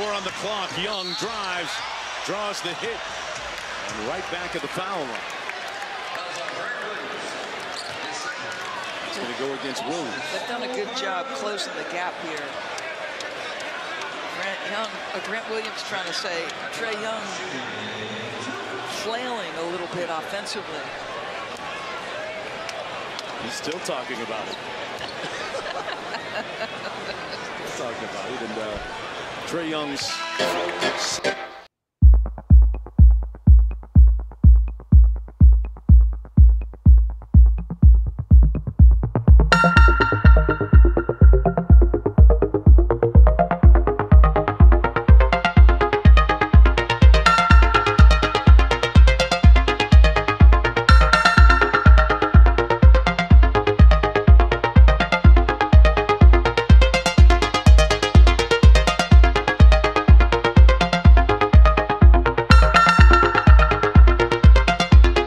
4 on the clock. Young drives, draws the hit, and right back at the foul line. It's going to go against Williams. They've done a good job closing the gap here. Grant Williams trying to say Trae Young flailing a little bit offensively. He's still talking about it. Still talking about it. And Trae Young's